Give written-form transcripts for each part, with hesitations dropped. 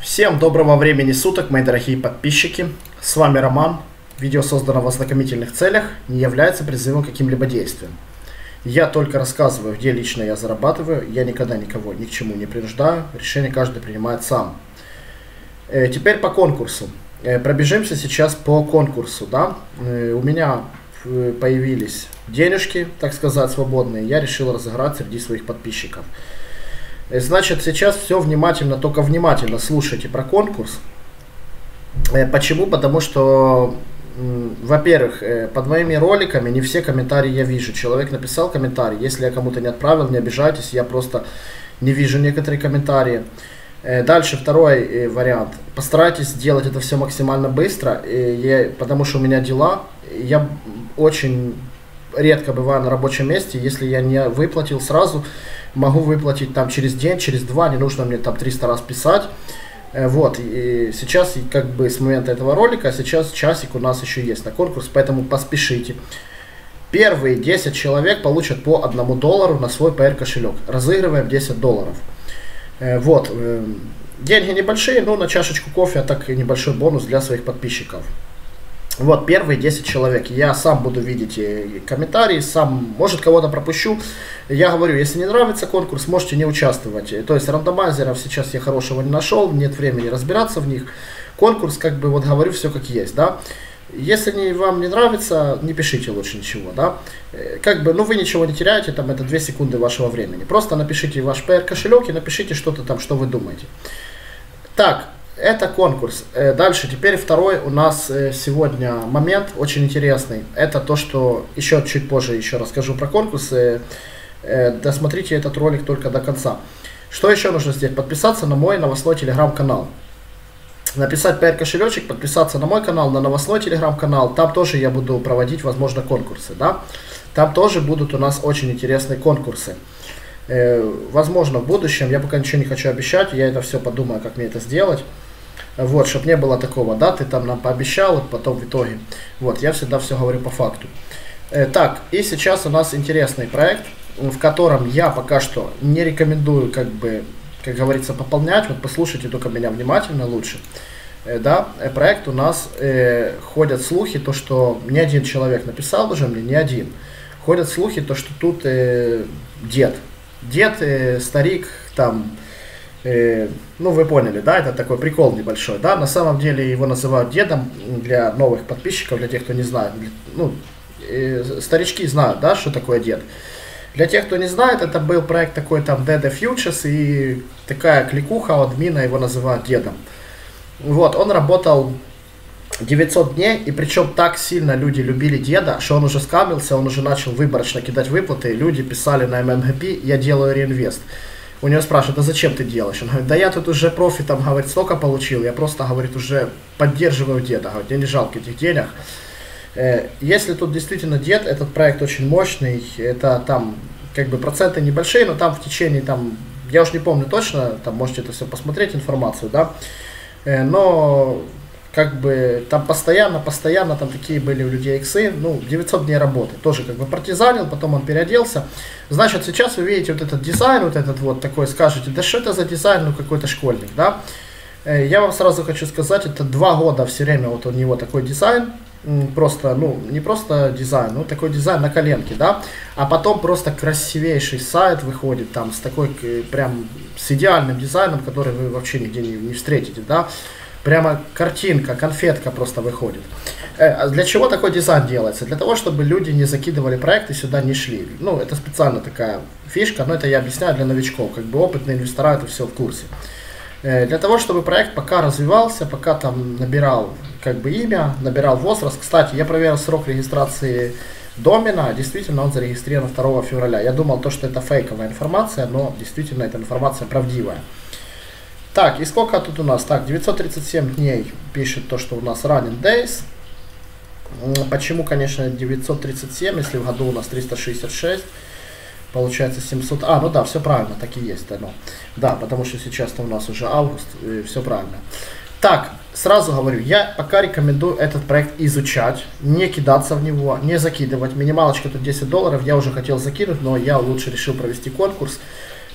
Всем доброго времени суток, мои дорогие подписчики. С вами Роман. Видео создано в ознакомительных целях, не является призывом к каким-либо действиям. Я только рассказываю, где лично я зарабатываю, я никогда никого ни к чему не принуждаю, решение каждый принимает сам. Теперь по конкурсу. Пробежимся сейчас по конкурсу. Да? У меня появились денежки, так сказать, свободные, я решил разыграть среди своих подписчиков. Значит, сейчас все внимательно, только внимательно слушайте про конкурс. Почему? Потому что, во-первых, под моими роликами не все комментарии я вижу. Человек написал комментарий, если я кому-то не отправил, не обижайтесь, я просто не вижу некоторые комментарии. Дальше второй вариант. Постарайтесь сделать это все максимально быстро, потому что у меня дела. Я очень редко бываю на рабочем месте, если я не выплатил сразу, могу выплатить там через день, через два, не нужно мне там 300 раз писать. Вот, и сейчас как бы с момента этого ролика, сейчас часик у нас еще есть на конкурс, поэтому поспешите. Первые 10 человек получат по $1 на свой PR кошелек. Разыгрываем $10. Вот, деньги небольшие, но на чашечку кофе, а так и небольшой бонус для своих подписчиков. Вот, первые 10 человек. Я сам буду видеть комментарии, сам, может, кого-то пропущу. Я говорю, если не нравится конкурс, можете не участвовать. То есть рандомайзеров сейчас я хорошего не нашел, нет времени разбираться в них. Конкурс, как бы, вот говорю, все как есть, да. Если вам не нравится, не пишите лучше ничего, да. Как бы, ну, вы ничего не теряете, там, это 2 секунды вашего времени. Просто напишите ваш PR кошелек и напишите что-то там, что вы думаете. Так. Это конкурс. Дальше, теперь второй у нас сегодня момент очень интересный. Это то, что еще чуть позже еще расскажу про конкурс. Досмотрите этот ролик только до конца. Что еще нужно сделать? Подписаться на мой новостной телеграм-канал. Написать PR кошелечек, подписаться на мой канал, на новостной телеграм-канал. Там тоже я буду проводить, возможно, конкурсы. Да? Там тоже будут у нас очень интересные конкурсы. Возможно, в будущем, я пока ничего не хочу обещать, я это все подумаю, как мне это сделать. Вот, чтобы не было такого, да, ты там нам пообещал, потом в итоге. Вот, я всегда все говорю по факту. Так, и сейчас у нас интересный проект, в котором я пока что не рекомендую, как бы, как говорится, пополнять. Вот послушайте только меня внимательно лучше. Да, проект у нас, ходят слухи, то, что не один человек написал уже мне, не один. Ходят слухи, то, что тут дед, старик, там... ну, вы поняли, да, это такой прикол небольшой, да, на самом деле его называют дедом для новых подписчиков, для тех, кто не знает, ну, старички знают, да, что такое дед. Для тех, кто не знает, это был проект такой там Dede Futures, и такая кликуха у админа, его называют дедом. Вот, он работал 900 дней, и причем так сильно люди любили деда, что он уже скамился, он уже начал выборочно кидать выплаты, люди писали на MMGP, я делаю реинвест. У него спрашивают, а зачем ты делаешь? Он говорит, да я тут уже профи, там, говорит, столько получил, я просто, говорит, уже поддерживаю деда, говорит, мне не жалко этих денег. Если тут действительно дед, этот проект очень мощный, это там, как бы, проценты небольшие, но там в течение, там, я уж не помню точно, там, можете это все посмотреть, информацию, да, но, как бы, там постоянно, там такие были у людей иксы, ну, 900 дней работы, тоже, как бы, партизанил, потом он переоделся. Значит, сейчас вы видите вот этот дизайн, вот этот вот такой, скажете, да что это за дизайн, ну, какой-то школьник, да. Я вам сразу хочу сказать, это 2 года все время вот у него такой дизайн, просто, ну, не просто дизайн, ну, такой дизайн на коленке, да, а потом просто красивейший сайт выходит там с такой, прям, с идеальным дизайном, который вы вообще нигде не встретите, да. Прямо картинка, конфетка просто выходит. Для чего такой дизайн делается? Для того, чтобы люди не закидывали проекты, сюда не шли. Ну, это специально такая фишка, но это я объясняю для новичков. Как бы опытные инвестора это все в курсе. Для того, чтобы проект пока развивался, пока там набирал, как бы, имя, набирал возраст. Кстати, я проверил срок регистрации домена, действительно он зарегистрирован 2 февраля. Я думал, что это фейковая информация, но действительно эта информация правдивая. Так, и сколько тут у нас? Так, 937 дней пишет то, что у нас running days. Почему, конечно, 937, если в году у нас 366, получается 700. А, ну да, все правильно, так и есть. Ну, да, потому что сейчас-то у нас уже август, все правильно. Так, сразу говорю, я пока рекомендую этот проект изучать, не кидаться в него, не закидывать. Минималочка тут $10, я уже хотел закинуть, но я лучше решил провести конкурс.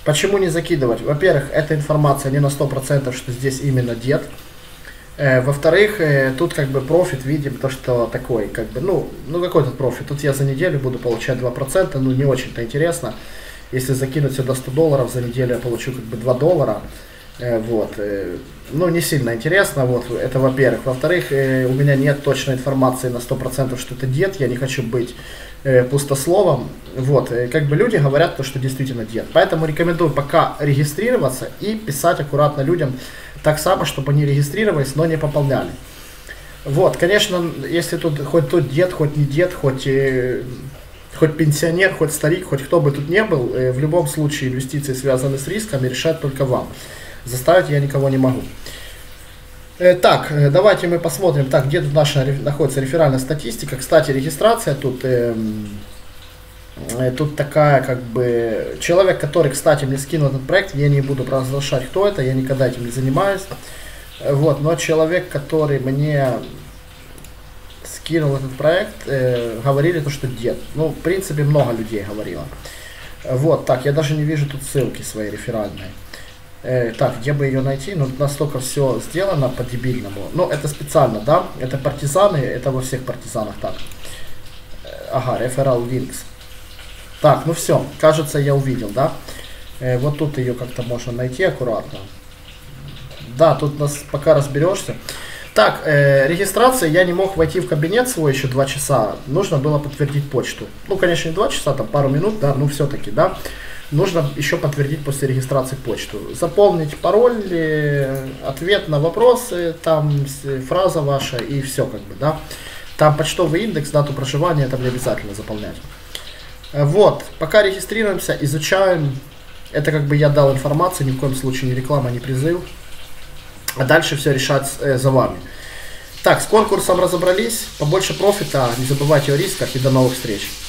Почему не закидывать? Во-первых, эта информация не на 100%, что здесь именно дед. Во-вторых, тут как бы профит, видим то, что такой, как бы, ну какой тут профит. Тут я за неделю буду получать 2%, ну не очень-то интересно. Если закинуть сюда $100, за неделю я получу как бы $2. Вот, ну не сильно интересно, вот, это во-первых. Во-вторых, у меня нет точной информации на 100%, что это дед, я не хочу быть пустословом. Вот, как бы люди говорят то, что действительно дед. Поэтому рекомендую пока регистрироваться и писать аккуратно людям так само, чтобы они регистрировались, но не пополняли. Вот, конечно, если тут хоть тут дед, хоть не дед, хоть пенсионер, хоть старик, хоть кто бы тут не был, в любом случае инвестиции, связанные с рисками, решать только вам. Заставить я никого не могу. Так, давайте мы посмотрим, так, где тут наша находится реферальная статистика. Кстати, регистрация тут, тут такая, как бы, человек, который, кстати, мне скинул этот проект, я не буду разглашать, кто это, я никогда этим не занимаюсь. Вот, но человек, который мне скинул этот проект, говорили то, что дед. Ну, в принципе, много людей говорило. Вот, так, я даже не вижу тут ссылки своей реферальной. Так, где бы ее найти? Ну, настолько все сделано по-дебильному. Ну, это специально, да? Это партизаны, это во всех партизанах так. Ага, referral links. Так, ну все, кажется, я увидел, да? Вот тут ее как-то можно найти аккуратно. Да, тут нас пока разберешься. Так, регистрация, я не мог войти в кабинет свой еще 2 часа. Нужно было подтвердить почту. Ну, конечно, не 2 часа, там пару минут, да, ну все-таки, да. Нужно еще подтвердить после регистрации почту. Заполнить пароль, ответ на вопросы, там фраза ваша и все как бы, да. Там почтовый индекс, дату проживания, это не обязательно заполнять. Вот, пока регистрируемся, изучаем. Это как бы я дал информацию, ни в коем случае не реклама, не призыв. А дальше все решать за вами. Так, с конкурсом разобрались. Побольше профита, не забывайте о рисках и до новых встреч.